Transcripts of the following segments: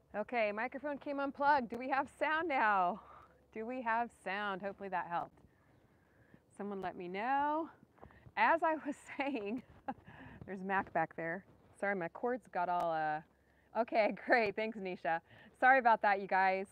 Okay, microphone came unplugged. Do we have sound now? Do we have sound? Hopefully that helped. Someone let me know. As I was saying, there's Mac back there. Sorry, my cords got all, okay, great. Thanks, Nisha. Sorry about that, you guys.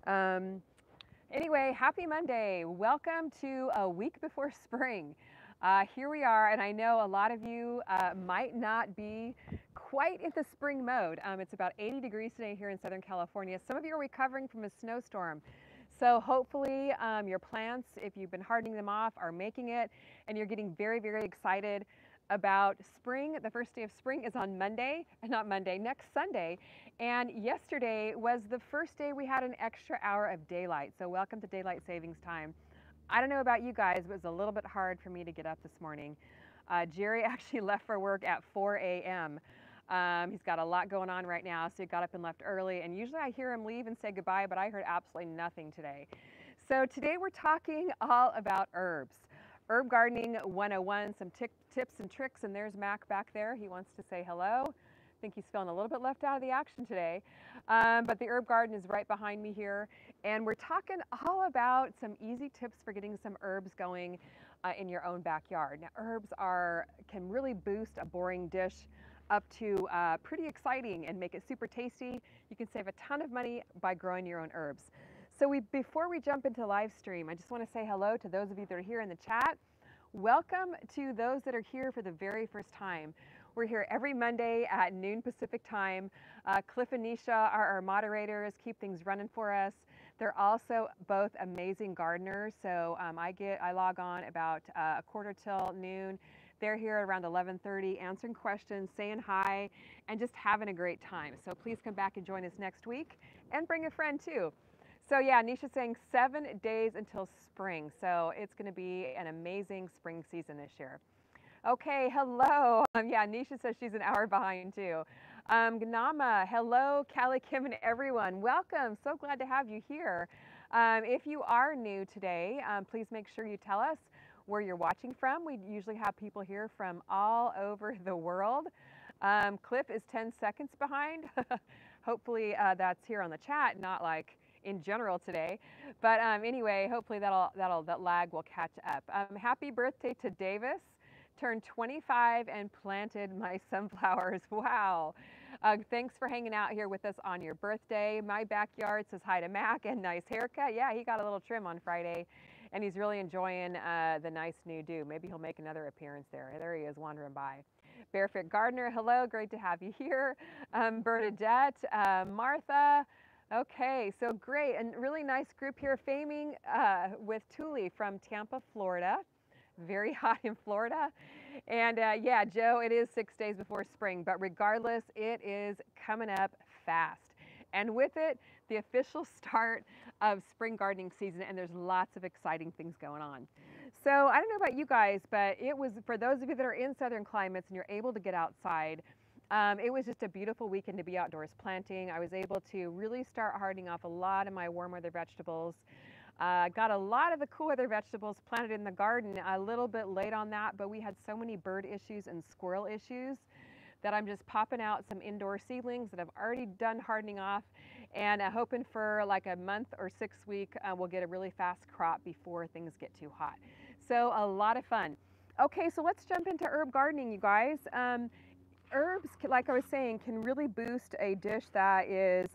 Um, anyway, happy Monday. Welcome to a week before spring. Here we are, and I know a lot of you might not be quite in the spring mode. It's about 80 degrees today here in Southern California. Some of you are recovering from a snowstorm. So hopefully your plants, if you've been hardening them off, are making it, and you're getting very, very excited about spring. The first day of spring is on Monday, not Monday, next Sunday. And yesterday was the first day we had an extra hour of daylight. So welcome to daylight savings time. I don't know about you guys, but it was a little bit hard for me to get up this morning. Jerry actually left for work at 4 a.m. He's got a lot going on right now, so he got up and left early. And usually I hear him leave and say goodbye, but I heard absolutely nothing today. So today we're talking all about herbs. Herb Gardening 101, some tips and tricks, and there's Mac back there. He wants to say hello. I think he's feeling a little bit left out of the action today. But the herb garden is right behind me here, and we're talking all about some easy tips for getting some herbs going in your own backyard. Now, herbs can really boost a boring dish up to pretty exciting and make it super tasty. You can save a ton of money by growing your own herbs. So before we jump into live stream, I just want to say hello to those of you that are here in the chat. Welcome to those that are here for the very first time. We're here every Monday at noon Pacific time. Cliff and Nisha are our moderators, keep things running for us. They're also both amazing gardeners, so I log on about a quarter till noon. They're here around 11:30 answering questions, saying hi, and just having a great time. So please come back and join us next week, and bring a friend too. So yeah, Nisha's saying 7 days until spring. So it's going to be an amazing spring season this year. Okay, hello. Yeah, Nisha says she's an hour behind too. Gnama, hello, Callie, Kim, and everyone. Welcome. So glad to have you here. If you are new today, please make sure you tell us where you're watching from. We usually have people here from all over the world. Cliff is 10 seconds behind. Hopefully that's here on the chat, not like in general today. But anyway, hopefully that lag will catch up. Happy birthday to Davis. Turned 25 and planted my sunflowers. Wow. Thanks for hanging out here with us on your birthday. My backyard says hi to Mac and nice haircut. Yeah, he got a little trim on Friday and he's really enjoying the nice new do. Maybe he'll make another appearance there. There he is wandering by. Barefoot Gardener, hello, great to have you here. Bernadette, Martha, okay, so great, and really nice group here, Faming with Thule from Tampa, Florida. Very hot in Florida. And yeah, Joe, it is 6 days before spring, but regardless, it is coming up fast. And with it, the official start of spring gardening season, and there's lots of exciting things going on. So I don't know about you guys, but it was, for those of you that are in southern climates and you're able to get outside, it was just a beautiful weekend to be outdoors planting. I was able to really start hardening off a lot of my warm weather vegetables. Got a lot of the cool weather vegetables planted in the garden, a little bit late on that, but we had so many bird issues and squirrel issues that I'm just popping out some indoor seedlings that I've already done hardening off, and hoping for like a month or 6 week, we'll get a really fast crop before things get too hot. So a lot of fun. Okay, so let's jump into herb gardening, you guys. Herbs, like I was saying, can really boost a dish that is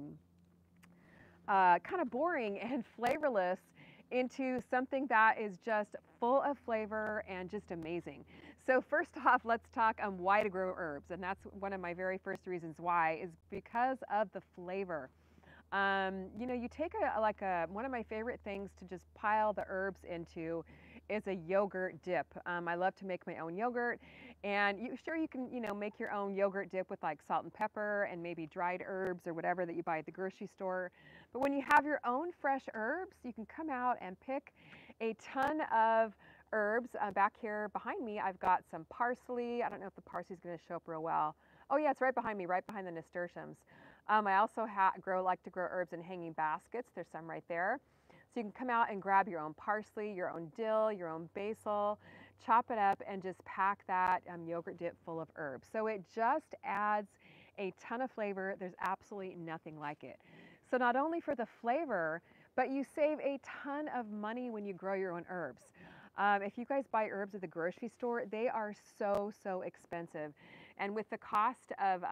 kind of boring and flavorless into something that is just full of flavor and just amazing. So first off, let's talk on why to grow herbs, and that's one of my very first reasons why is because of the flavor. You know, you take one of my favorite things to just pile the herbs into is a yogurt dip. I love to make my own yogurt, and you can, make your own yogurt dip with like salt and pepper and maybe dried herbs or whatever that you buy at the grocery store. But when you have your own fresh herbs, you can come out and pick a ton of herbs. Back here behind me, I've got some parsley. I don't know if the parsley's going to show up real well. Oh yeah, it's right behind me, right behind the nasturtiums. I also like to grow herbs in hanging baskets. There's some right there. So you can come out and grab your own parsley, your own dill, your own basil, chop it up and just pack that yogurt dip full of herbs. So it just adds a ton of flavor. There's absolutely nothing like it. So not only for the flavor, but you save a ton of money when you grow your own herbs. If you guys buy herbs at the grocery store, they are so expensive. And with the cost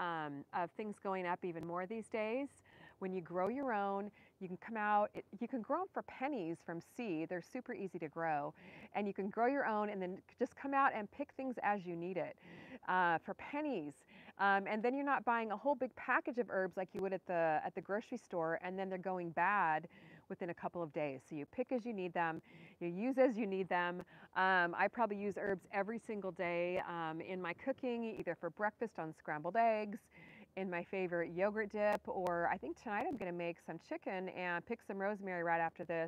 of things going up even more these days, when you grow your own, you can come out, you can grow them for pennies from seed. They're super easy to grow. And you can grow your own and then just come out and pick things as you need it for pennies. And then you're not buying a whole big package of herbs like you would at the grocery store, and then they're going bad within a couple of days. So you pick as you need them, you use as you need them. I probably use herbs every single day in my cooking, either for breakfast on scrambled eggs, in my favorite yogurt dip, or I think tonight I'm going to make some chicken and pick some rosemary right after this,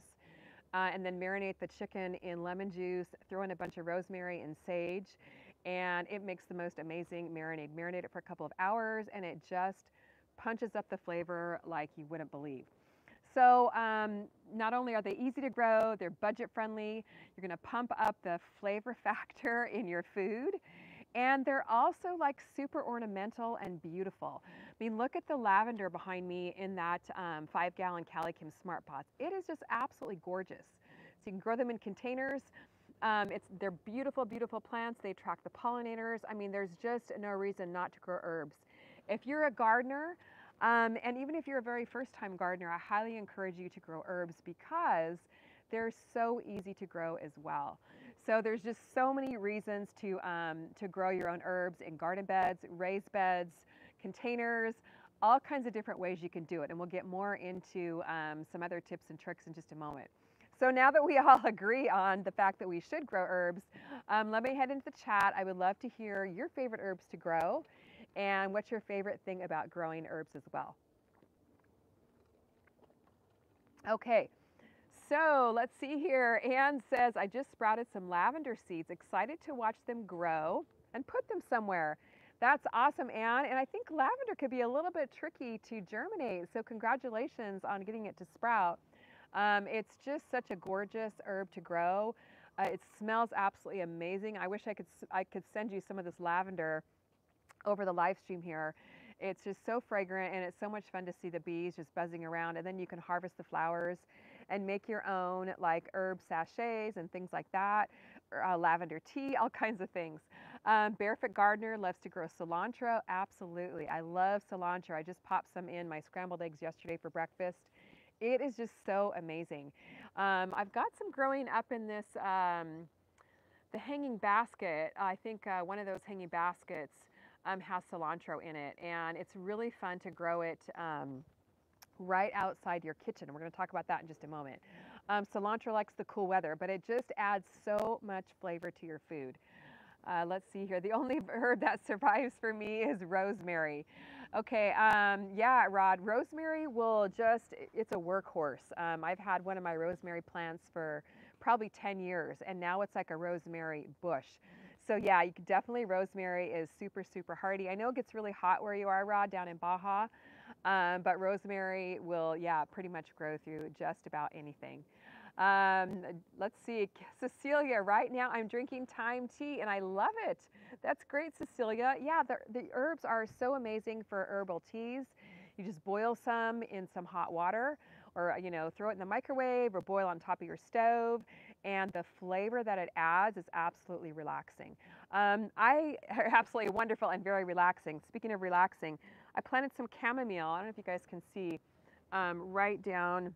and then marinate the chicken in lemon juice, throw in a bunch of rosemary and sage, and it makes the most amazing marinade. Marinate it for a couple of hours, and it just punches up the flavor like you wouldn't believe. So not only are they easy to grow, they're budget friendly, you're going to pump up the flavor factor in your food, and they're also like super ornamental and beautiful. I mean, look at the lavender behind me in that 5-gallon Calikim Smart Pots. It is just absolutely gorgeous. So you can grow them in containers. They're beautiful plants. They attract the pollinators. I mean, there's just no reason not to grow herbs. If you're a gardener, and even if you're a very first-time gardener, I highly encourage you to grow herbs because they're so easy to grow as well. So there's just so many reasons to grow your own herbs in garden beds, raised beds, containers, all kinds of different ways you can do it. And we'll get more into some other tips and tricks in just a moment. So now that we all agree on the fact that we should grow herbs, let me head into the chat. I would love to hear your favorite herbs to grow and what's your favorite thing about growing herbs as well. Okay, so let's see here. Anne says, I just sprouted some lavender seeds. Excited to watch them grow and put them somewhere. That's awesome, Anne. And I think lavender could be a little bit tricky to germinate. So congratulations on getting it to sprout. It's just such a gorgeous herb to grow. It smells absolutely amazing. I wish I could send you some of this lavender over the live stream here. It's just so fragrant, and it's so much fun to see the bees just buzzing around, and then you can harvest the flowers and make your own like herb sachets and things like that, or, lavender tea, all kinds of things. Barefoot Gardener loves to grow cilantro. Absolutely, I love cilantro. I just popped some in my scrambled eggs yesterday for breakfast. It is just so amazing. I've got some growing up in this, the hanging basket. I think one of those hanging baskets has cilantro in it, and it's really fun to grow it right outside your kitchen. We're going to talk about that in just a moment. Cilantro likes the cool weather, but it just adds so much flavor to your food. Let's see here. The only herb that survives for me is rosemary. Okay, yeah, Rod, rosemary will just, it's a workhorse. I've had one of my rosemary plants for probably 10 years, and now it's like a rosemary bush. So yeah, you could definitely, rosemary is super hardy. I know it gets really hot where you are, Rod, down in Baja, but rosemary will, yeah, pretty much grow through just about anything. Let's see, Cecilia, right now I'm drinking thyme tea and I love it. That's great, Cecilia. Yeah, the herbs are so amazing for herbal teas. You just boil some in some hot water, or throw it in the microwave or boil on top of your stove, and the flavor that it adds is absolutely relaxing. Absolutely wonderful and very relaxing. Speaking of relaxing, I planted some chamomile. I don't know if you guys can see, right down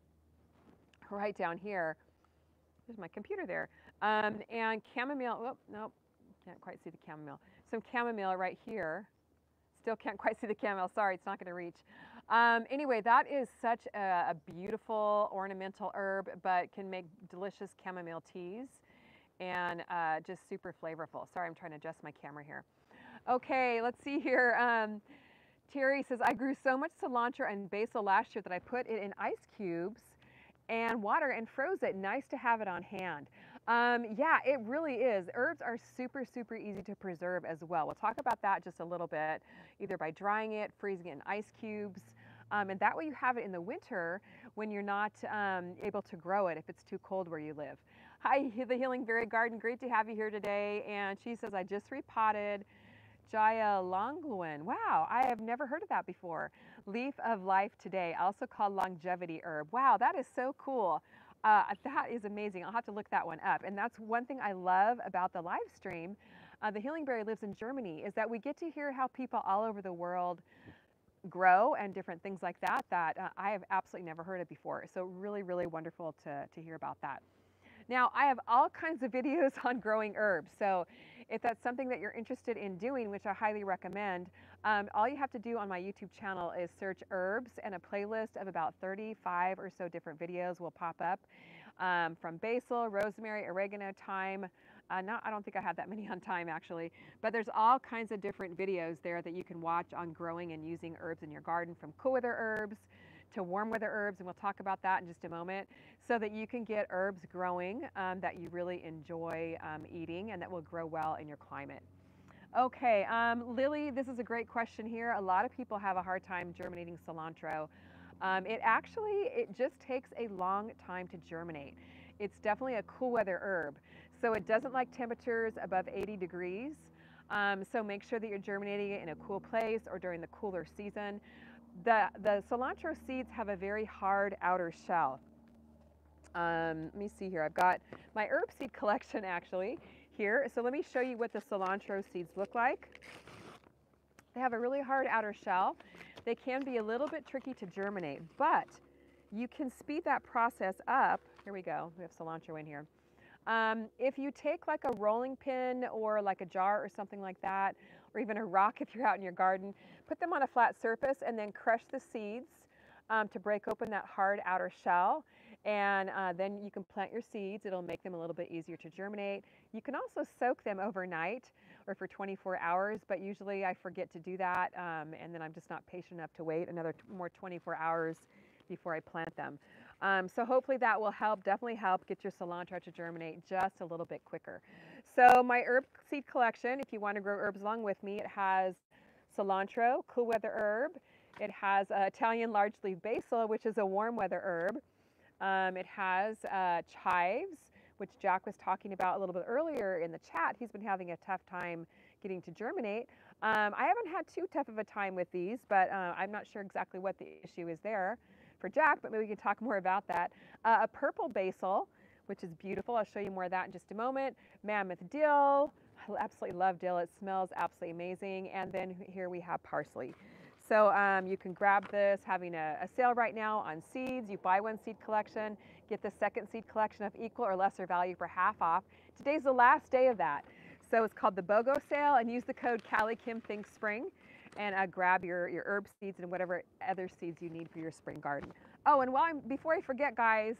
here. There's my computer there. And chamomile, oh, nope, can't quite see the chamomile. Some chamomile right here. Still can't quite see the chamomile, sorry, it's not gonna reach. Anyway, that is such a beautiful ornamental herb, but can make delicious chamomile teas and just super flavorful. Sorry, I'm trying to adjust my camera here. Okay, let's see here. Terry says, I grew so much cilantro and basil last year that I put it in ice cubes and water and froze it. Nice to have it on hand. Yeah, it really is. Herbs are super easy to preserve as well. We'll talk about that just a little bit, either by drying it, freezing it in ice cubes, and that way you have it in the winter when you're not able to grow it if it's too cold where you live. Hi, the Healing Berry Garden. Great to have you here today. And she says, I just repotted Jaya Longluin. Wow, I have never heard of that before. Leaf of life today, also called longevity herb. Wow, that is so cool. That is amazing. I'll have to look that one up. And that's one thing I love about the live stream. The Healing Berry lives in Germany, is that we get to hear how people all over the world grow and different things like that I have absolutely never heard of before. So really, really wonderful to hear about that. Now, I have all kinds of videos on growing herbs. So if that's something that you're interested in doing, which I highly recommend, all you have to do on my YouTube channel is search herbs, and a playlist of about 35 or so different videos will pop up, from basil, rosemary, oregano, thyme. I don't think I have that many on thyme actually, but there's all kinds of different videos there that you can watch on growing and using herbs in your garden, from cool weather herbs to warm weather herbs, and we'll talk about that in just a moment, so that you can get herbs growing that you really enjoy eating and that will grow well in your climate. Okay, Lily, this is a great question here. A lot of people have a hard time germinating cilantro. It just takes a long time to germinate. It's definitely a cool weather herb, so it doesn't like temperatures above 80 degrees. So make sure that you're germinating it in a cool place or during the cooler season. The cilantro seeds have a very hard outer shell. Let me see here. I've got my herb seed collection actually here. So let me show you what the cilantro seeds look like. They have a really hard outer shell. They can be a little bit tricky to germinate, but you can speed that process up. Here we go. We have cilantro in here. If you take like a rolling pin or like a jar or something like that, or even a rock if you're out in your garden, put them on a flat surface and then crush the seeds to break open that hard outer shell. And then you can plant your seeds. It'll make them a little bit easier to germinate. You can also soak them overnight or for 24 hours, but usually I forget to do that, and then I'm just not patient enough to wait another more 24 hours before I plant them. So hopefully that will help, definitely help get your cilantro to germinate just a little bit quicker. So my herb seed collection, if you want to grow herbs along with me, it has cilantro, cool weather herb. It has Italian large leaf basil, which is a warm weather herb. It has chives, which Jack was talking about a little bit earlier in the chat. He's been having a tough time getting to germinate. I haven't had too tough of a time with these, but I'm not sure exactly what the issue is there for Jack, but maybe we can talk more about that. A purple basil, which is beautiful. I'll show you more of that in just a moment. Mammoth dill. I absolutely love dill. It smells absolutely amazing. And then here we have parsley. So you can grab this, having a sale right now on seeds. You buy one seed collection, get the second seed collection of equal or lesser value for half off. Today's the last day of that. So it's called the BOGO sale, and use the code CallieKimThinkSpring and grab your herb seeds and whatever other seeds you need for your spring garden. Oh, and before I forget, guys,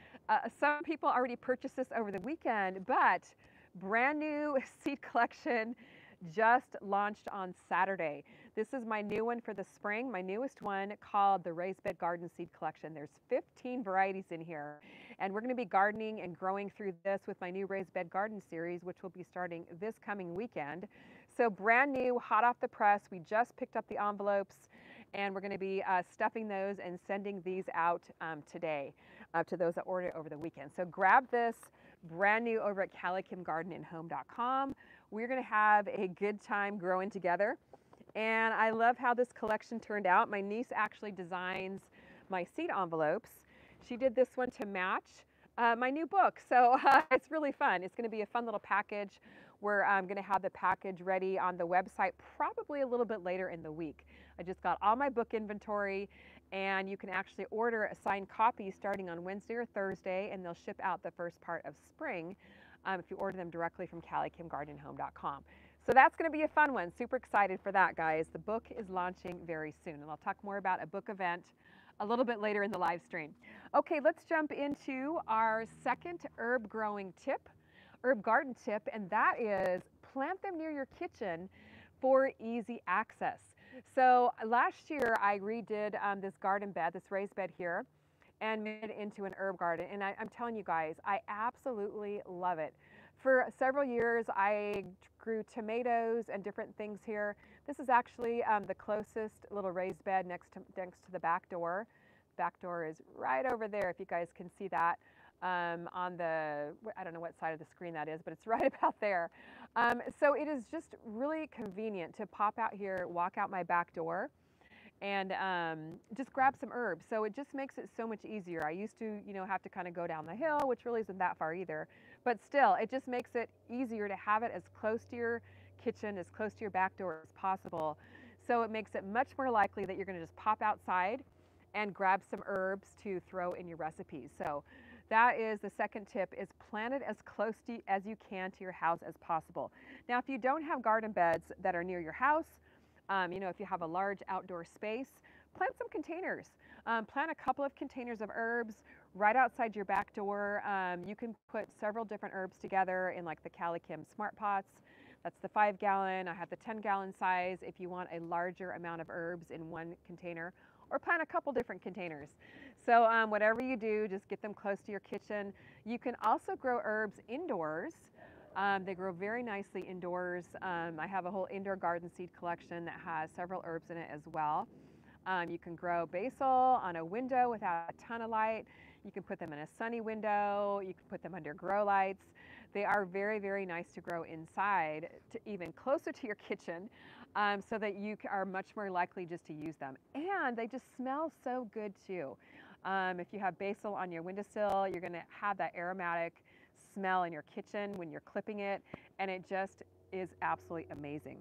some people already purchased this over the weekend, but brand new seed collection just launched on Saturday. This is my new one for the spring, my newest one, called the Raised Bed Garden Seed Collection. There's 15 varieties in here, and we're going to be gardening and growing through this with my new Raised Bed Garden series, which will be starting this coming weekend. So brand new, hot off the press. We just picked up the envelopes, and we're going to be stuffing those and sending these out today to those that ordered it over the weekend. So grab this brand new over at CallieKimGardenandHome.com. We're going to have a good time growing together. And I love how this collection turned out. My niece actually designs my seed envelopes. She did this one to match my new book. So it's really fun. It's going to be a fun little package. We're going to have the package ready on the website probably a little bit later in the week. I just got all my book inventory, and you can actually order a signed copy starting on Wednesday or Thursday, and they'll ship out the first part of spring if you order them directly from CallieKimGardenandHome.com. So that's going to be a fun one. Super excited for that, guys. The book is launching very soon, and I'll talk more about a book event a little bit later in the live stream. Okay, let's jump into our second herb growing tip, herb garden tip, and that is plant them near your kitchen for easy access. So last year I redid this garden bed, this raised bed here, and made it into an herb garden. And I'm telling you guys, I absolutely love it. For several years, I grew tomatoes and different things here. This is actually the closest little raised bed next to the back door. Back door is right over there, if you guys can see that. on the, I don't know what side of the screen that is, but it's right about there. So it is just really convenient to pop out here, walk out my back door, and just grab some herbs. So it just makes it so much easier. I used to, have to kind of go down the hill, which really isn't that far either. But still, it just makes it easier to have it as close to your kitchen, as close to your back door as possible. So it makes it much more likely that you're going to just pop outside and grab some herbs to throw in your recipes. So that is the second tip, is plant it as close to, as you can to your house as possible. Now, if you don't have garden beds that are near your house, if you have a large outdoor space, plant some containers. Plant a couple of containers of herbs right outside your back door. You can put several different herbs together in like the Calikim Smart Pots. That's the 5-gallon. I have the 10-gallon size if you want a larger amount of herbs in one container, or plant a couple different containers. So whatever you do, just get them close to your kitchen. You can also grow herbs indoors. They grow very nicely indoors. I have a whole indoor garden seed collection that has several herbs in it as well. You can grow basil on a window without a ton of light. You can put them in a sunny window. You can put them under grow lights. They are very, very nice to grow inside, to even closer to your kitchen, so that you are much more likely just to use them. And they just smell so good too. If you have basil on your windowsill, you're going to have that aromatic smell in your kitchen when you're clipping it, and it just is absolutely amazing.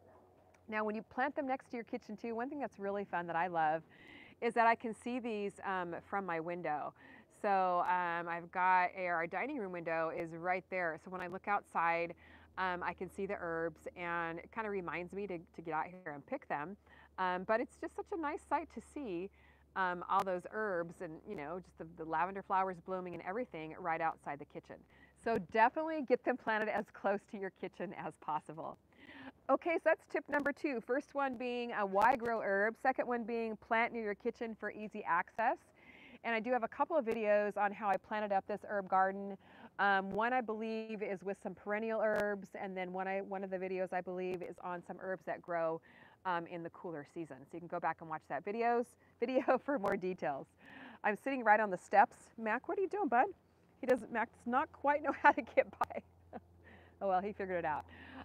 Now, when you plant them next to your kitchen too, one thing that's really fun that I love is that I can see these from my window. So I've got our dining room window is right there. So when I look outside, I can see the herbs, and it kind of reminds me to get out here and pick them. But it's just such a nice sight to see all those herbs and, just the lavender flowers blooming and everything right outside the kitchen. So definitely get them planted as close to your kitchen as possible. Okay, so that's tip number 2. First one being why grow herbs. Second one being plant near your kitchen for easy access. And I do have a couple of videos on how I planted up this herb garden. One I believe is with some perennial herbs, and then one of the videos I believe is on some herbs that grow in the cooler season. So you can go back and watch that video for more details. I'm sitting right on the steps. Mac, what are you doing, bud? Mac does not quite know how to get by. Oh well, he figured it out.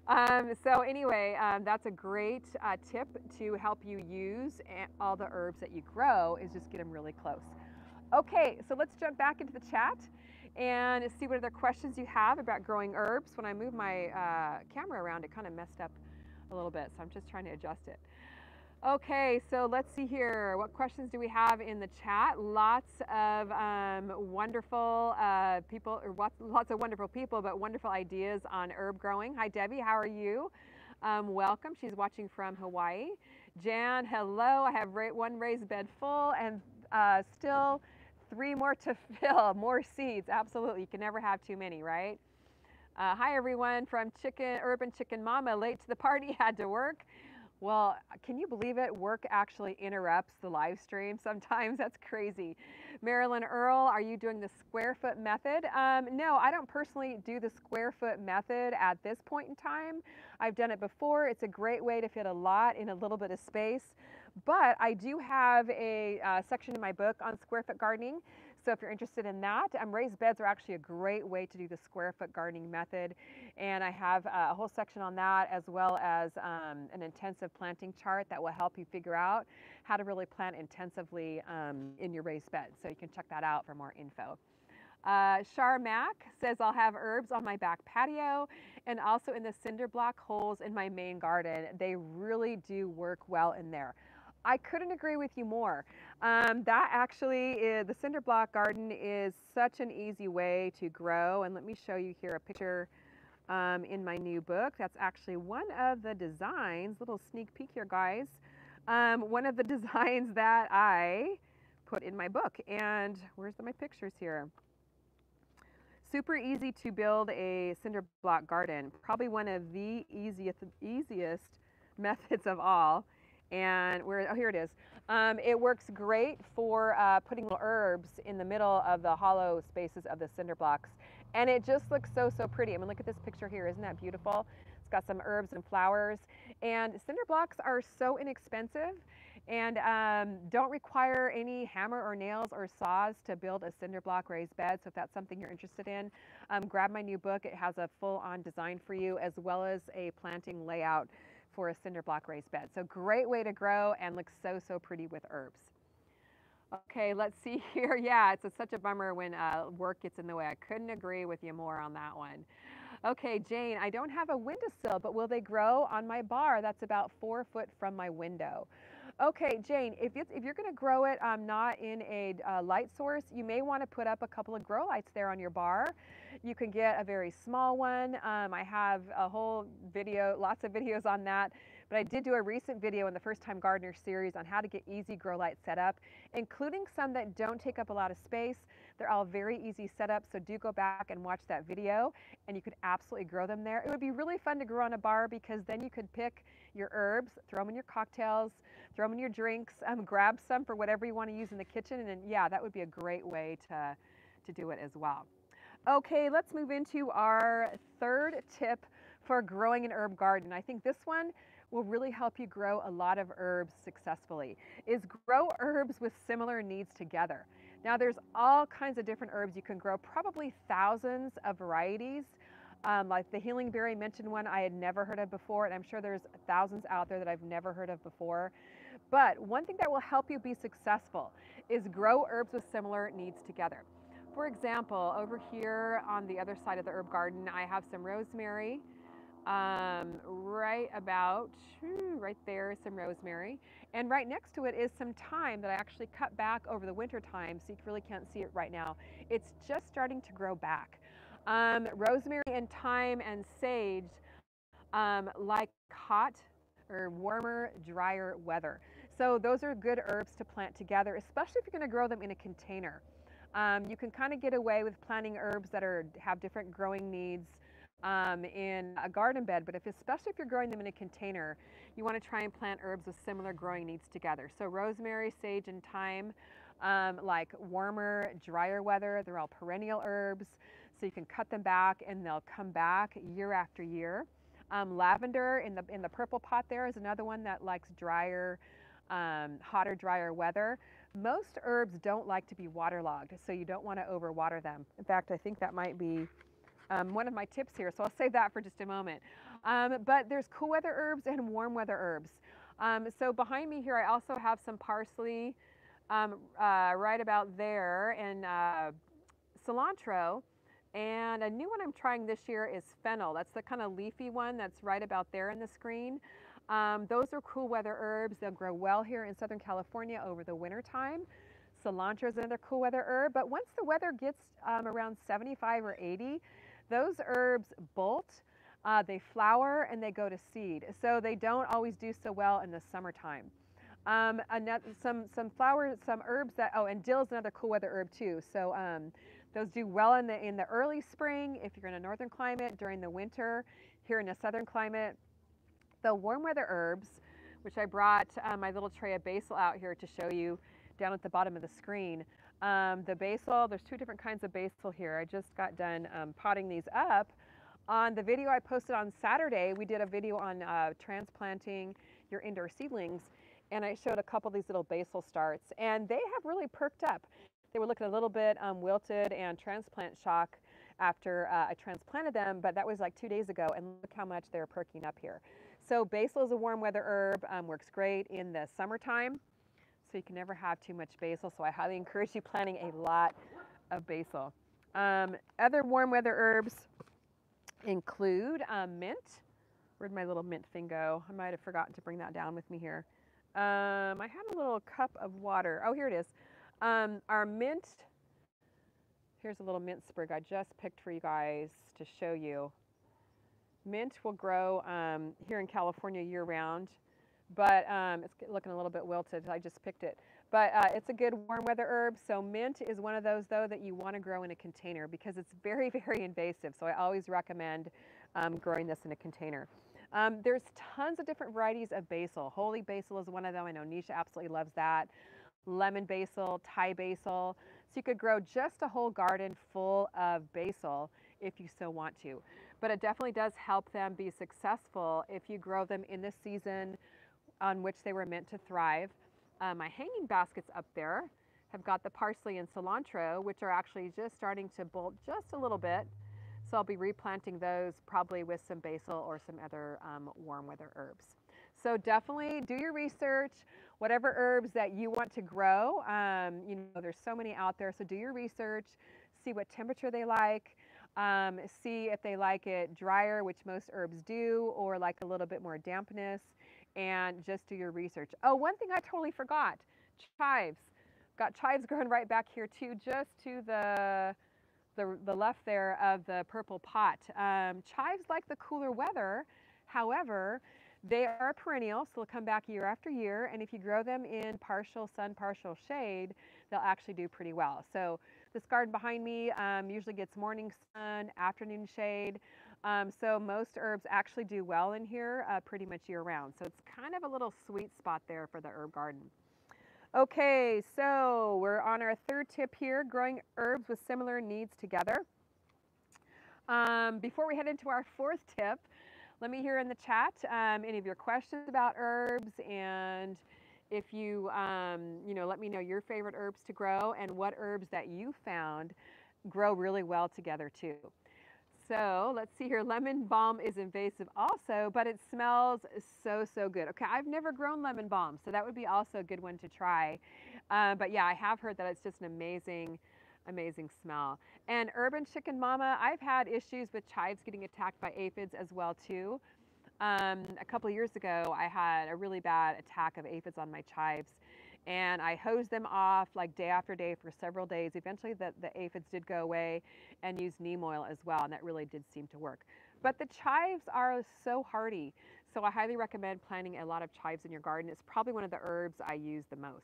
So anyway, that's a great tip to help you use all the herbs that you grow, is just get them really close. Okay, so let's jump back into the chat and see what other questions you have about growing herbs. When I moved my camera around, it kind of messed up a little bit, so I'm just trying to adjust it. Okay, so let's see here. What questions do we have in the chat? Lots of wonderful people, or lots of wonderful people, but wonderful ideas on herb growing. Hi, Debbie. How are you? Welcome. She's watching from Hawaii. Jan, hello. I have one raised bed full and still 3 more to fill. More seeds. Absolutely. You can never have too many, right? Hi, everyone from Urban Chicken Mama. Late to the party, had to work. Well, can you believe it? Work actually interrupts the live stream sometimes. That's crazy. Marilyn Earl, are you doing the square foot method? No, I don't personally do the square foot method at this point in time. I've done it before. It's a great way to fit a lot in a little bit of space. But I do have a section in my book on square foot gardening. So if you're interested in that, raised beds are actually a great way to do the square foot gardening method. And I have a whole section on that, as well as an intensive planting chart that will help you figure out how to really plant intensively in your raised bed. So you can check that out for more info. Char Mac says, I'll have herbs on my back patio and also in the cinder block holes in my main garden. They really do work well in there. I couldn't agree with you more. That actually is, the cinder block garden is such an easy way to grow. And let me show you here a picture in my new book. That's actually one of the designs, little sneak peek here, guys. One of the designs that I put in my book. And where's my pictures here? Super easy to build a cinder block garden. Probably one of the easiest methods of all. And oh, here it is. It works great for putting little herbs in the middle of the hollow spaces of the cinder blocks. And it just looks so, so pretty. I mean, look at this picture here. Isn't that beautiful? It's got some herbs and flowers. And cinder blocks are so inexpensive. and don't require any hammer or nails or saws to build a cinder block raised bed. So if that's something you're interested in, grab my new book. It has a full-on design for you as well as a planting layout for a cinder block raised bed. So great way to grow and looks so, so pretty with herbs. Okay, let's see here. Yeah, such a bummer when work gets in the way. I couldn't agree with you more on that one. Okay, Jane, I don't have a windowsill, but will they grow on my bar that's about 4 foot from my window? Okay, Jane, if you're going to grow it not in a light source, you may want to put up a couple of grow lights there on your bar. You can get a very small one. I have a whole video, lots of videos on that. But I did do a recent video in the First Time Gardener series on how to get easy grow lights set up, including some that don't take up a lot of space. They're all very easy setup, so do go back and watch that video, and you could absolutely grow them there. It would be really fun to grow on a bar because then you could pick your herbs, throw them in your cocktails, throw them in your drinks, grab some for whatever you want to use in the kitchen, and then, yeah, that would be a great way to do it as well. Okay, let's move into our third tip for growing an herb garden. I think this one will really help you grow a lot of herbs successfully, is grow herbs with similar needs together. Now there's all kinds of different herbs you can grow, probably thousands of varieties. Like the healing berry mentioned one I had never heard of before, and I'm sure there's thousands out there that I've never heard of before. But one thing that will help you be successful is grow herbs with similar needs together. For example, over here on the other side of the herb garden, I have some rosemary. Right about right there is some rosemary, and right next to it is some thyme that I actually cut back over the winter time, so you really can't see it right now. It's just starting to grow back. Rosemary and thyme and sage like hot or warmer, drier weather. So those are good herbs to plant together, especially if you're going to grow them in a container. You can kind of get away with planting herbs that have different growing needs in a garden bed, but especially if you're growing them in a container, you want to try and plant herbs with similar growing needs together. So rosemary, sage, and thyme, like warmer, drier weather, they're all perennial herbs, so you can cut them back and they'll come back year after year. Lavender in the purple pot there is another one that likes drier, hotter, drier weather. Most herbs don't like to be waterlogged, so you don't want to overwater them. In fact, I think that might be one of my tips here, so I'll save that for just a moment. But there's cool weather herbs and warm weather herbs. So behind me here, I also have some parsley right about there, and cilantro. And a new one I'm trying this year is fennel. That's the kind of leafy one that's right about there in the screen. Those are cool weather herbs. They'll grow well here in Southern California over the winter time. Cilantro is another cool weather herb, but once the weather gets around 75 or 80, those herbs bolt, they flower, and they go to seed. So they don't always do so well in the summertime. Some herbs that, oh, and dill is another cool weather herb too. So those do well in the early spring if you're in a northern climate, during the winter here in a southern climate. The warm weather herbs, which I brought my little tray of basil out here to show you down at the bottom of the screen. The basil, there's two different kinds of basil here. I just got done potting these up. On the video I posted on Saturday, we did a video on transplanting your indoor seedlings, and I showed a couple of these little basil starts, and they have really perked up. They were looking a little bit wilted and transplant shock after I transplanted them, but that was like 2 days ago, and look how much they're perking up here. So basil is a warm weather herb, works great in the summertime, so you can never have too much basil, so I highly encourage you planting a lot of basil. Other warm weather herbs include mint. Where'd my little mint thing go? I might have forgotten to bring that down with me here. I had a little cup of water. Oh, here it is. Our mint, here's a little mint sprig I just picked for you guys to show you. Mint will grow here in California year-round, but it's looking a little bit wilted. I just picked it. But it's a good warm weather herb. So mint is one of those, though, that you want to grow in a container because it's very, very invasive. So I always recommend growing this in a container. There's tons of different varieties of basil. Holy basil is one of them. I know Nisha absolutely loves that. Lemon basil, Thai basil. So you could grow just a whole garden full of basil if you so want to. But it definitely does help them be successful if you grow them in the season on which they were meant to thrive. My hanging baskets up there have got the parsley and cilantro, which are actually just starting to bolt just a little bit. So I'll be replanting those probably with some basil or some other warm weather herbs. So definitely do your research, whatever herbs that you want to grow. You know, there's so many out there, so do your research, see what temperature they like, see if they like it drier, which most herbs do, or like a little bit more dampness, and just do your research. Oh, one thing I totally forgot, chives. Got chives growing right back here too, just to the left there of the purple pot. Chives like the cooler weather. However, they are perennial, so they'll come back year after year. And if you grow them in partial sun, partial shade, they'll actually do pretty well. So this garden behind me usually gets morning sun, afternoon shade. So most herbs actually do well in here pretty much year round. So it's kind of a little sweet spot there for the herb garden. Okay, so we're on our third tip here, growing herbs with similar needs together. Before we head into our fourth tip, let me hear in the chat any of your questions about herbs, and if you, you know, let me know your favorite herbs to grow and what herbs that you found grow really well together too. So let's see here. Lemon balm is invasive also, but it smells so, so good. Okay, I've never grown lemon balm, so that would be also a good one to try. But yeah, I have heard that it's just an amazing, amazing smell. And urban chicken mama, I've had issues with chives getting attacked by aphids as well too. A couple of years ago, I had a really bad attack of aphids on my chives, and I hosed them off like day after day for several days. Eventually the aphids did go away, and used neem oil as well, and that really did seem to work. But the chives are so hardy, so I highly recommend planting a lot of chives in your garden. It's probably one of the herbs I use the most.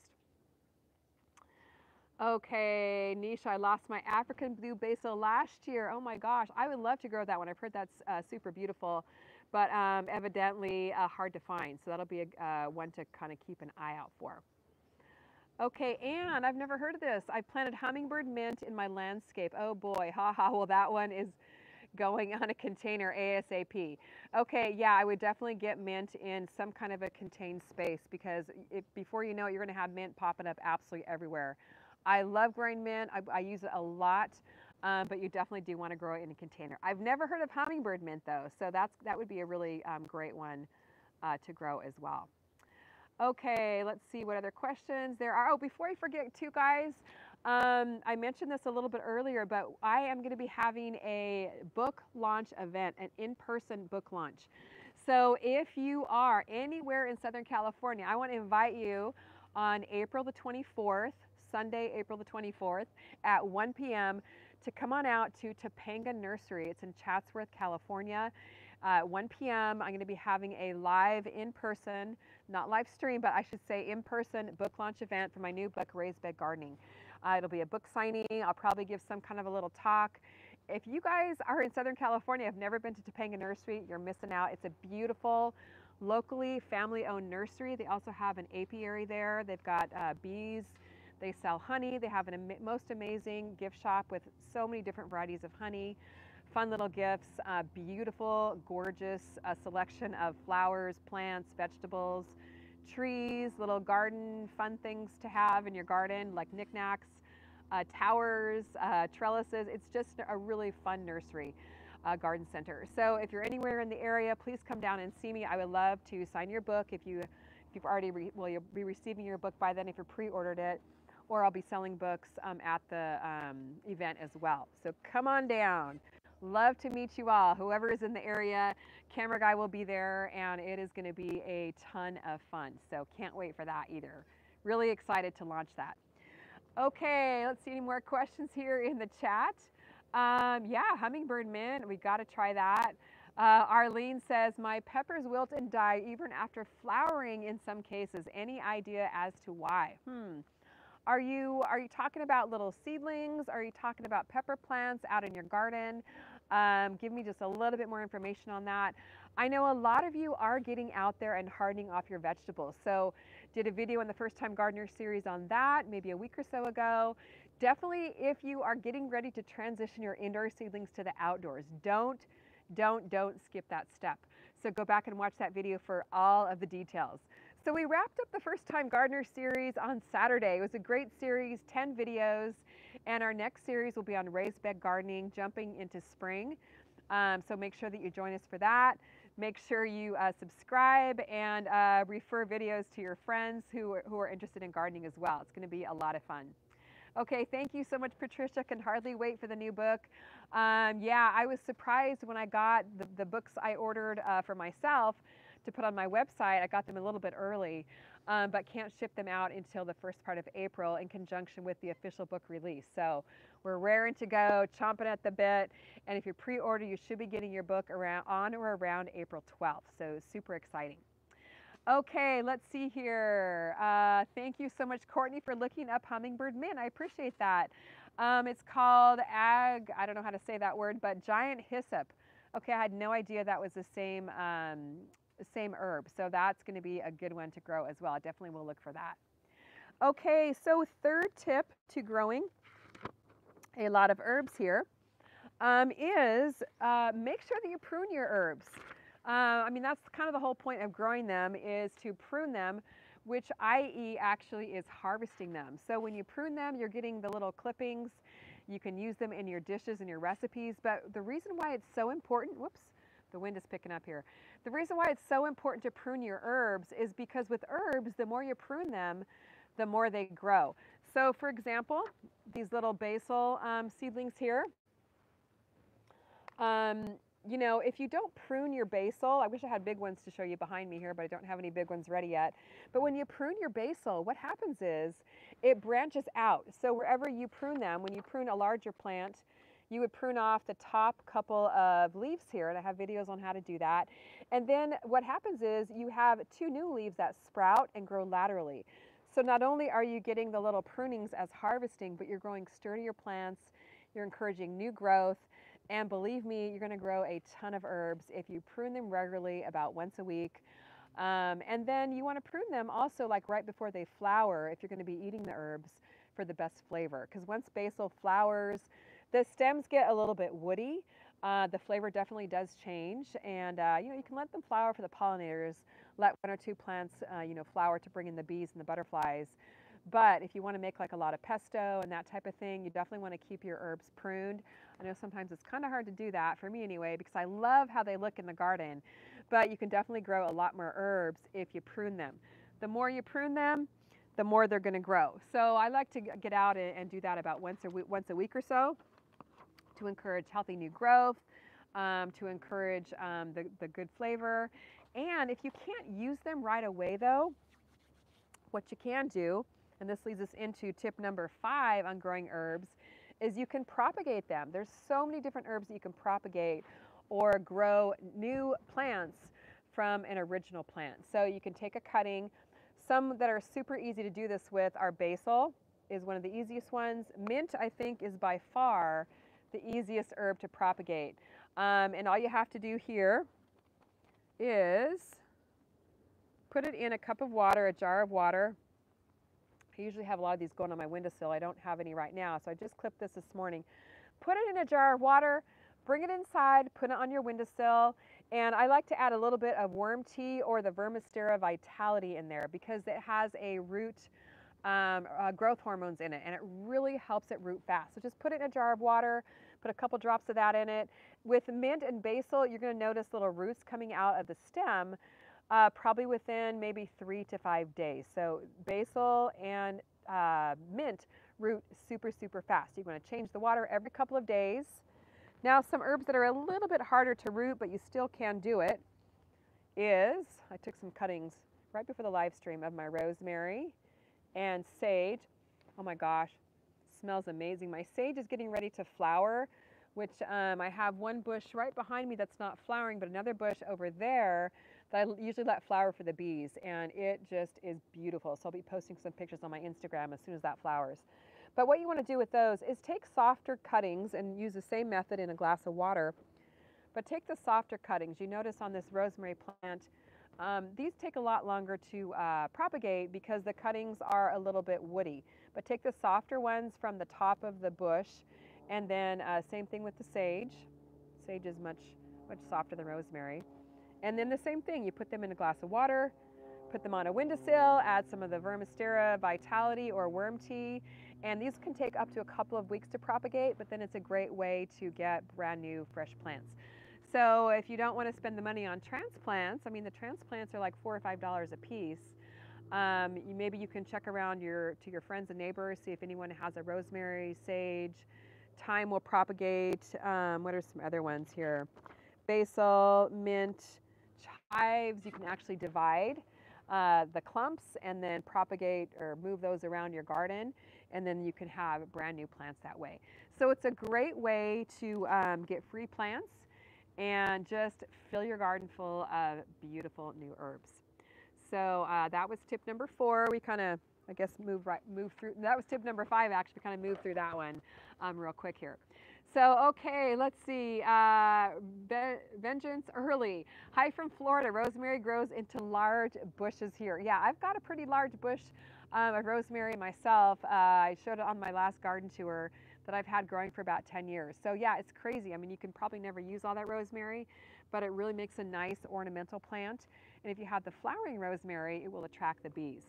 Okay, Nisha, I lost my African blue basil last year. Oh my gosh, I would love to grow that one. I've heard that's super beautiful, but evidently hard to find. So that'll be a one to kind of keep an eye out for. Okay, and I've never heard of this. I planted hummingbird mint in my landscape. Oh boy, haha, well that one is going on a container ASAP. Okay, yeah, I would definitely get mint in some kind of a contained space, because before you know it, you're going to have mint popping up absolutely everywhere. I love growing mint. I use it a lot, but you definitely do want to grow it in a container. I've never heard of hummingbird mint though, so that would be a really great one to grow as well. Okay, let's see what other questions there are. Oh, before I forget too, guys, I mentioned this a little bit earlier, but I am going to be having a book launch event, an in-person book launch. So if you are anywhere in Southern California, I want to invite you on April the 24th, Sunday, April the 24th at 1 p.m. to come on out to Topanga Nursery. It's in Chatsworth, California. 1 p.m. I'm going to be having a live in-person, not live stream, but I should say in-person book launch event for my new book, Raised Bed Gardening. It'll be a book signing. I'll probably give some kind of a little talk. If you guys are in Southern California, have never been to Topanga Nursery, you're missing out. It's a beautiful, locally family-owned nursery. They also have an apiary there. They've got bees. They sell honey. They have a most amazing gift shop with so many different varieties of honey. Fun little gifts, beautiful, gorgeous selection of flowers, plants, vegetables, trees, little garden, fun things to have in your garden, like knickknacks, towers, trellises. It's just a really fun nursery garden center. So if you're anywhere in the area, please come down and see me. I would love to sign your book if you've already, you'll be receiving your book by then if you pre-ordered it, or I'll be selling books at the event as well. So come on down. Love to meet you all. Whoever is in the area, camera guy will be there, and it is going to be a ton of fun. So can't wait for that either. Really excited to launch that. Okay, let's see any more questions here in the chat. Yeah, hummingbird mint, we got to try that. Arlene says, my peppers wilt and die even after flowering in some cases. Any idea as to why? Are you talking about little seedlings? Are you talking about pepper plants out in your garden? Give me just a little bit more information on that. I know a lot of you are getting out there and hardening off your vegetables. So did a video in the First Time Gardener series on that maybe a week or so ago. Definitely, if you are getting ready to transition your indoor seedlings to the outdoors, don't skip that step. So go back and watch that video for all of the details. So we wrapped up the First Time Gardener series on Saturday. It was a great series, 10 videos, and our next series will be on raised bed gardening, jumping into spring. So make sure that you join us for that. Make sure you subscribe and refer videos to your friends who are interested in gardening as well. It's going to be a lot of fun. Okay, thank you so much, Patricia. Can hardly wait for the new book. Yeah, I was surprised when I got the books I ordered for myself to put on my website. I got them a little bit early, but can't ship them out until the first part of April in conjunction with the official book release. So we're raring to go, chomping at the bit. And if you pre-order, you should be getting your book on or around April 12th. So super exciting. Okay, let's see here. Thank you so much, Courtney, for looking up hummingbird mint. I appreciate that. It's called I don't know how to say that word, but giant hyssop. Okay, I had no idea that was the same herb. So that's going to be a good one to grow as well. I definitely will look for that. Okay, so third tip to growing a lot of herbs here is make sure that you prune your herbs. I mean, that's kind of the whole point of growing them, is to prune them, which i.e. actually is harvesting them. So when you prune them, you're getting the little clippings. You can use them in your dishes and your recipes. But the reason why it's so important, whoops, the wind is picking up here. The reason why it's so important to prune your herbs is because with herbs, the more you prune them, the more they grow. So for example, these little basil seedlings here, you know, if you don't prune your basil, I wish I had big ones to show you behind me here, but I don't have any big ones ready yet. But when you prune your basil, what happens is it branches out. So wherever you prune them, when you prune a larger plant, you would prune off the top couple of leaves here, and I have videos on how to do that. And then what happens is you have 2 new leaves that sprout and grow laterally. So not only are you getting the little prunings as harvesting, but you're growing sturdier plants, you're encouraging new growth. And believe me, you're going to grow a ton of herbs if you prune them regularly, about once a week. And then you want to prune them also like right before they flower if you're going to be eating the herbs for the best flavor. Because once basil flowers, the stems get a little bit woody. The flavor definitely does change. And you know, you can let them flower for the pollinators. Let 1 or 2 plants you know, flower to bring in the bees and the butterflies. But if you want to make like a lot of pesto and that type of thing, you definitely want to keep your herbs pruned. I know sometimes it's kind of hard to do that, for me anyway, because I love how they look in the garden. But you can definitely grow a lot more herbs if you prune them. The more you prune them, the more they're going to grow. So I like to get out and do that about once a week or so to encourage healthy new growth, to encourage the good flavor. And if you can't use them right away though, what you can do, and this leads us into tip number 5 on growing herbs, is you can propagate them. There's so many different herbs that you can propagate or grow new plants from an original plant. So you can take a cutting. Some that are super easy to do this with are basil, is one of the easiest ones. Mint, I think, is by far the easiest herb to propagate. And all you have to do here is put it in a cup of water, a jar of water. I usually have a lot of these going on my windowsill. I don't have any right now, so I just clipped this morning. Put it in a jar of water, bring it inside, put it on your windowsill, and I like to add a little bit of worm tea or the Vermistera Vitality in there because it has a root growth hormones in it, and it really helps it root fast. So just put it in a jar of water, put a couple drops of that in it. With mint and basil, you're going to notice little roots coming out of the stem probably within maybe 3 to 5 days. So basil and mint root super, super fast. You're going to change the water every couple of days. Now, some herbs that are a little bit harder to root, but you still can do it, is, I took some cuttings right before the live stream of my rosemary and sage. Oh my gosh, smells amazing. My sage is getting ready to flower, which I have one bush right behind me that's not flowering, but another bush over there that I usually let flower for the bees, and it just is beautiful. So I'll be posting some pictures on my Instagram as soon as that flowers. But what you want to do with those is take softer cuttings and use the same method in a glass of water. But take the softer cuttings. You notice on this rosemary plant, these take a lot longer to propagate because the cuttings are a little bit woody. But take the softer ones from the top of the bush, and then same thing with the sage. Sage is much softer than rosemary. And then the same thing, you put them in a glass of water, put them on a windowsill, add some of the Vermistera Vitality or worm tea, and these can take up to a couple of weeks to propagate, but then it's a great way to get brand new fresh plants. So if you don't want to spend the money on transplants, I mean the transplants are like $4 or $5 a piece. Maybe you can check around to your friends and neighbors, see if anyone has a rosemary, sage, thyme will propagate. What are some other ones here? Basil, mint, chives. You can actually divide the clumps and then propagate or move those around your garden, and then you can have brand new plants that way. So it's a great way to get free plants and just fill your garden full of beautiful new herbs. So that was tip number 4. We kind of, I guess, move through. That was tip number 5, actually. We kind of moved through that one real quick here. So, okay, let's see. Vengeance Early. Hi from Florida. Rosemary grows into large bushes here. Yeah, I've got a pretty large bush of rosemary myself. I showed it on my last garden tour that I've had growing for about 10 years. So yeah, it's crazy. I mean, you can probably never use all that rosemary, but it really makes a nice ornamental plant. And if you have the flowering rosemary, it will attract the bees.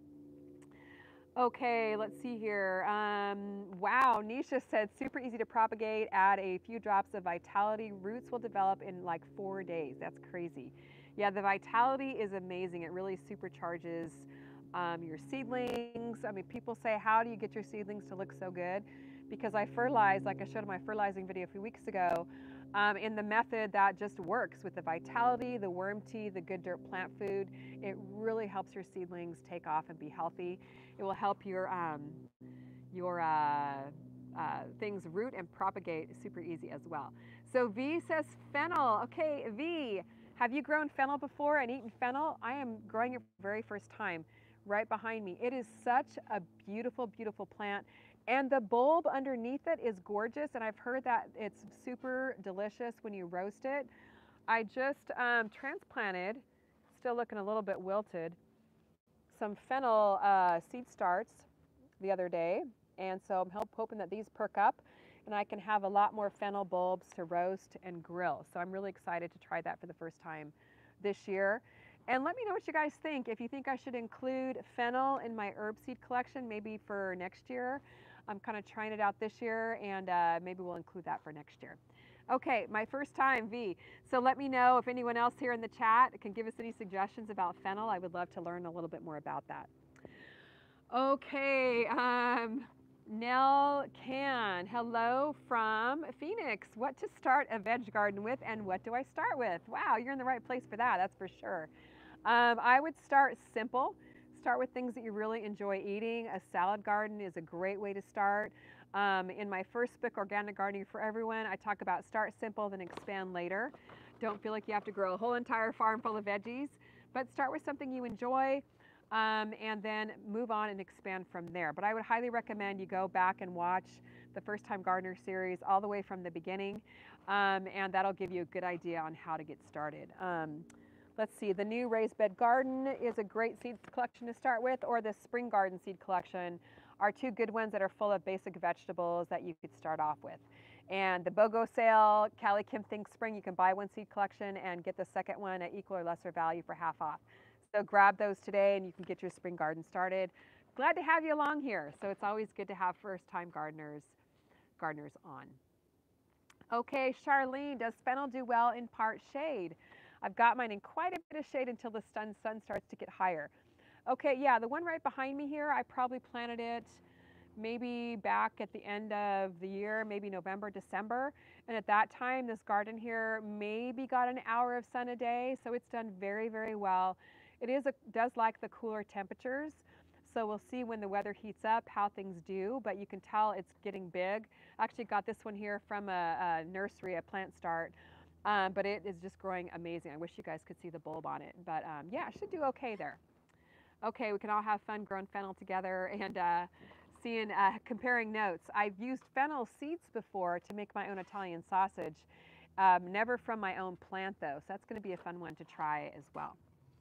Okay, let's see here. Wow, Nisha said super easy to propagate. Add a few drops of Vitality. Roots will develop in like 4 days. That's crazy. Yeah, the Vitality is amazing. It really supercharges your seedlings. I mean, people say, how do you get your seedlings to look so good? Because I fertilize, like I showed in my fertilizing video a few weeks ago, in the method that just works with the Vitality, the worm tea, the good dirt plant food. It really helps your seedlings take off and be healthy. It will help your things root and propagate super easy as well. So V says fennel. Okay, V, have you grown fennel before and eaten fennel? I am growing it for the very first time right behind me. It is such a beautiful, beautiful plant. And the bulb underneath it is gorgeous, and I've heard that it's super delicious when you roast it. I just transplanted, still looking a little bit wilted, some fennel seed starts the other day, and so I'm hoping that these perk up and I can have a lot more fennel bulbs to roast and grill. So I'm really excited to try that for the first time this year. And let me know what you guys think. If you think I should include fennel in my herb seed collection, maybe for next year. I'm kind of trying it out this year, and maybe we'll include that for next year. Okay, my first time, V. So let me know if anyone else here in the chat can give us any suggestions about fennel. I would love to learn a little bit more about that. Okay, Nell Can. Hello from Phoenix. What to start a veg garden with, and what do I start with? Wow, you're in the right place for that, that's for sure. I would start simple. Start with things that you really enjoy eating. A salad garden is a great way to start. In my first book, Organic Gardening for Everyone, I talk about start simple, then expand later. Don't feel like you have to grow a whole entire farm full of veggies, but start with something you enjoy, and then move on and expand from there. But I would highly recommend you go back and watch the First Time Gardener series all the way from the beginning, and that'll give you a good idea on how to get started. Let's see, the new raised bed garden is a great seed collection to start with, or the spring garden seed collection are 2 good ones that are full of basic vegetables that you could start off with. And the BOGO sale, Callie Kim Think Spring, you can buy 1 seed collection and get the second one at equal or lesser value for half off. So grab those today and you can get your spring garden started. Glad to have you along here. So it's always good to have first-time gardeners on. Okay, Charlene, does fennel do well in part shade? I've got mine in quite a bit of shade until the sun starts to get higher. Okay, yeah, the one right behind me here, I probably planted it maybe back at the end of the year, maybe November, December. And at that time, this garden here maybe got an hour of sun a day, so it's done very, very well. It does like the cooler temperatures, so we'll see when the weather heats up how things do, but you can tell it's getting big. I actually got this one here from a nursery, a plant start. But it is just growing amazing. I wish you guys could see the bulb on it. But yeah, it should do okay there. Okay, we can all have fun growing fennel together and comparing notes. I've used fennel seeds before to make my own Italian sausage. Never from my own plant though, so that's going to be a fun one to try as well.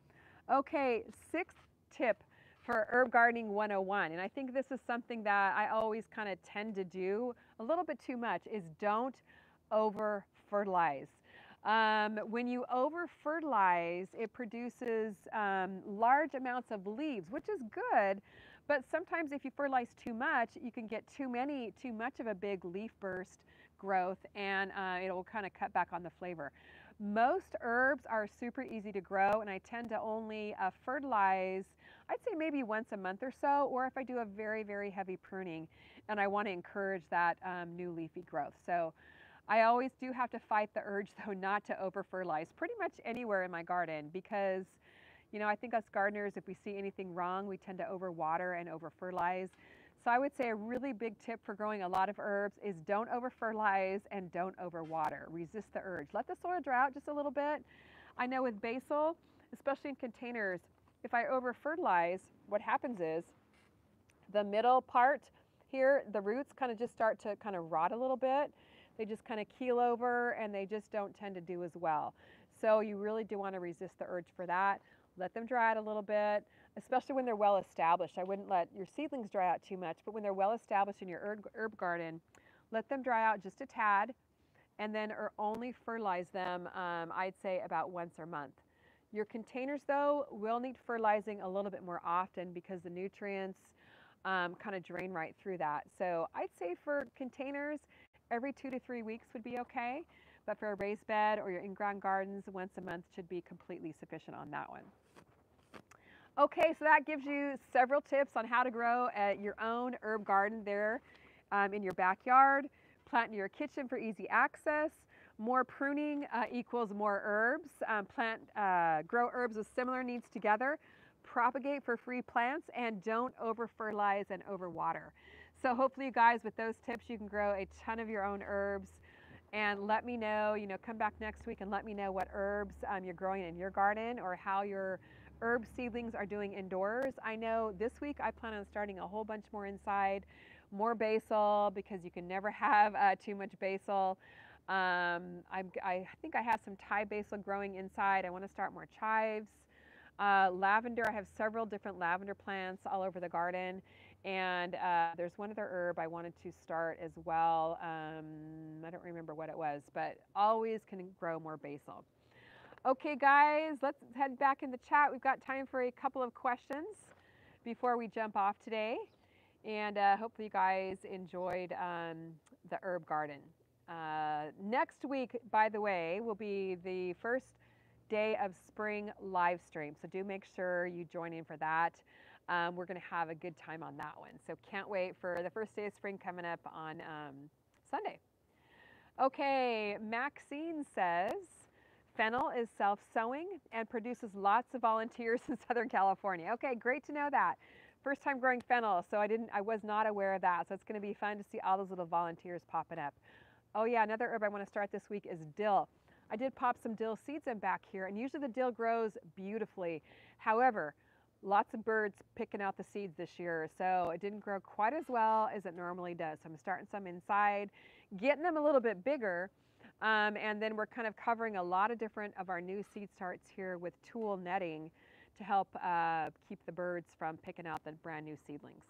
Okay, 6th tip for Herb Gardening 101, and I think this is something that I always kind of tend to do a little bit too much, is don't over fertilize. When you over fertilize, it produces large amounts of leaves, which is good. But sometimes if you fertilize too much, you can get too much of a big leaf burst growth, and it'll kind of cut back on the flavor. Most herbs are super easy to grow, and I tend to only fertilize, I'd say maybe once a month or so, or if I do a very, very heavy pruning and I want to encourage that new leafy growth. So I always do have to fight the urge, though, not to over fertilize pretty much anywhere in my garden because, you know, I think us gardeners, if we see anything wrong, we tend to overwater and over fertilize. So I would say a really big tip for growing a lot of herbs is don't over fertilize and don't overwater. Resist the urge. Let the soil dry out just a little bit. I know with basil, especially in containers, if I over fertilize, what happens is the middle part here, the roots kind of just start to kind of rot a little bit. They just kind of keel over and they just don't tend to do as well. So you really do want to resist the urge for that. Let them dry out a little bit, especially when they're well established. I wouldn't let your seedlings dry out too much, but when they're well established in your herb garden, let them dry out just a tad and then or only fertilize them, I'd say about once a month. Your containers, though, will need fertilizing a little bit more often because the nutrients kind of drain right through that. So I'd say for containers, every 2 to 3 weeks would be okay. But for a raised bed or your in-ground gardens, once a month should be completely sufficient on that one. Okay, so that gives you several tips on how to grow at your own herb garden there in your backyard. Plant in your kitchen for easy access. More pruning equals more herbs. Grow herbs with similar needs together. Propagate for free plants, and don't over fertilize and overwater. So hopefully you guys, with those tips, you can grow a ton of your own herbs. And let me know, come back next week and let me know what herbs you're growing in your garden or how your herb seedlings are doing indoors. I know this week I plan on starting a whole bunch more inside, more basil because you can never have too much basil. I think I have some Thai basil growing inside. I want to start more chives. Lavender, I have several different lavender plants all over the garden. And there's one other herb I wanted to start as well. I don't remember what it was, but always can grow more basil. Okay, guys, let's head back in the chat. We've got time for a couple of questions before we jump off today. And hopefully you guys enjoyed the herb garden. Next week, by the way, will be the first day of spring live stream. So do make sure you join in for that. We're going to have a good time on that one. So can't wait for the first day of spring coming up on Sunday. Okay, Maxine says, fennel is self-sowing and produces lots of volunteers in Southern California. Okay, great to know that. First time growing fennel, so I was not aware of that. So it's going to be fun to see all those little volunteers popping up. Oh yeah, another herb I want to start this week is dill. I did pop some dill seeds in back here, and usually the dill grows beautifully. However, lots of birds picking out the seeds this year, so it didn't grow quite as well as it normally does. So I'm starting some inside, getting them a little bit bigger, and then we're kind of covering a lot of different of our new seed starts here with tulle netting to help keep the birds from picking out the brand new seedlings.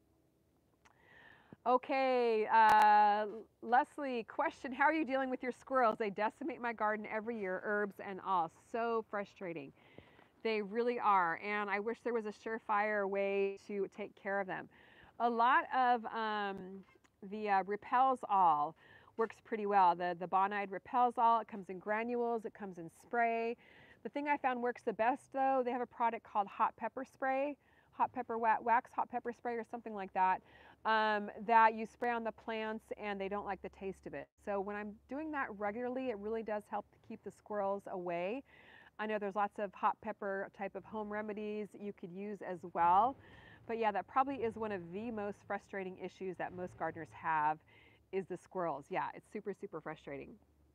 Okay, Leslie, question, how are you dealing with your squirrels? They decimate my garden every year, herbs and all. So frustrating. They really are, and I wish there was a surefire way to take care of them. A lot of the repels all works pretty well. The Bonide repels all. It comes in granules. It comes in spray. The thing I found works the best, though, they have a product called hot pepper spray, hot pepper wax, hot pepper spray, or something like that, that you spray on the plants, and they don't like the taste of it. So when I'm doing that regularly, it really does help to keep the squirrels away. I know there's lots of hot pepper type of home remedies you could use as well. But yeah, that probably is one of the most frustrating issues that most gardeners have is the squirrels. Yeah, it's super, super frustrating.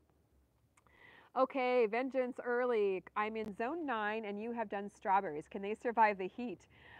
Okay, Vengeance Early. I'm in zone 9 and you have done strawberries. Can they survive the heat?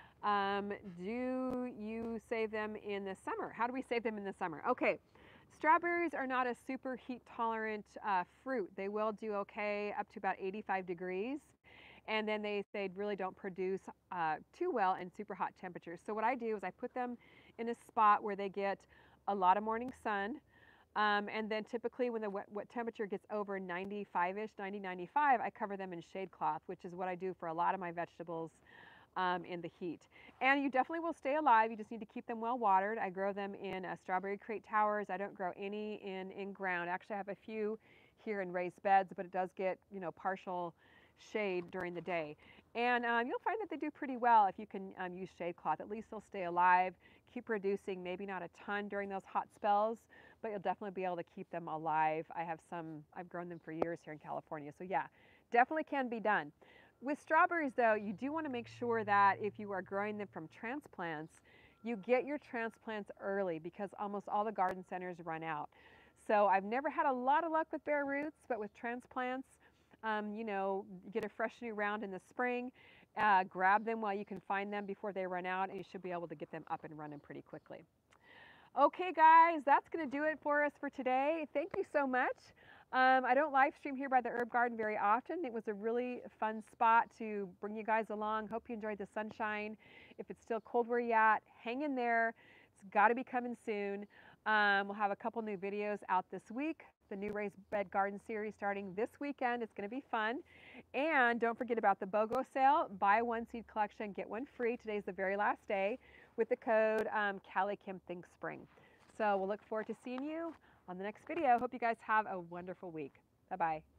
Do you save them in the summer? How do we save them in the summer? Okay. Strawberries are not a super heat tolerant fruit. They will do okay up to about 85 degrees. And then they really don't produce too well in super hot temperatures. So what I do is I put them in a spot where they get a lot of morning sun. And then typically when the wet temperature gets over 95-ish, 90, 95, I cover them in shade cloth, which is what I do for a lot of my vegetables in the heat. And you definitely will stay alive. You just need to keep them well watered. I grow them in strawberry crate towers. I don't grow any in ground. Actually, I have a few here in raised beds, but it does get, you know, partial shade during the day. And you'll find that they do pretty well if you can use shade cloth. At least they'll stay alive, keep producing, maybe not a ton during those hot spells, but you'll definitely be able to keep them alive. I have some, I've grown them for years here in California. So yeah, definitely can be done. With strawberries though, you do want to make sure that if you are growing them from transplants, you get your transplants early because almost all the garden centers run out. So I've never had a lot of luck with bare roots, but with transplants, you know, get a fresh new round in the spring, grab them while you can find them before they run out, and you should be able to get them up and running pretty quickly. Okay, guys, that's going to do it for us for today. Thank you so much. I don't live stream here by the herb garden very often. It was a really fun spot to bring you guys along. Hope you enjoyed the sunshine. If it's still cold where you're at, hang in there. It's got to be coming soon. We'll have a couple new videos out this week. The new raised bed garden series starting this weekend. It's going to be fun. And don't forget about the BOGO sale. Buy one seed collection, get one free. Today's the very last day with the code Callie Kim Think Spring. So we'll look forward to seeing you on the next video. Hope you guys have a wonderful week. Bye-bye.